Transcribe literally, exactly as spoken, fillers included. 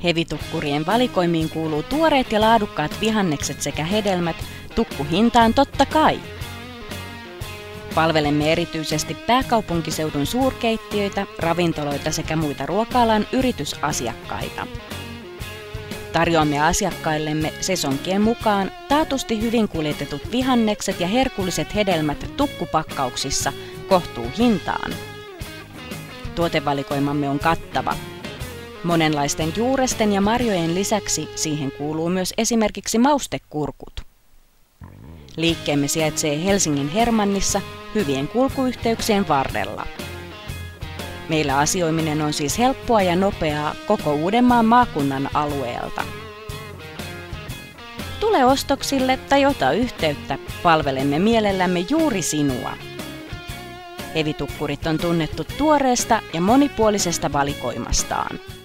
Hevitukkurien valikoimiin kuuluu tuoreet ja laadukkaat vihannekset sekä hedelmät, tukkuhintaan totta kai. Palvelemme erityisesti pääkaupunkiseudun suurkeittiöitä, ravintoloita sekä muita ruoka-alan yritysasiakkaita. Tarjoamme asiakkaillemme sesonkien mukaan taatusti hyvin kuljetetut vihannekset ja herkulliset hedelmät tukkupakkauksissa kohtuuhintaan. Tuotevalikoimamme on kattava. Monenlaisten juuresten ja marjojen lisäksi siihen kuuluu myös esimerkiksi maustekurkut. Liikkeemme sijaitsee Helsingin Hermannissa hyvien kulkuyhteyksien varrella. Meillä asioiminen on siis helppoa ja nopeaa koko Uudenmaan maakunnan alueelta. Tule ostoksille tai ota yhteyttä, palvelemme mielellämme juuri sinua. Hevitukkurit on tunnettu tuoreesta ja monipuolisesta valikoimastaan.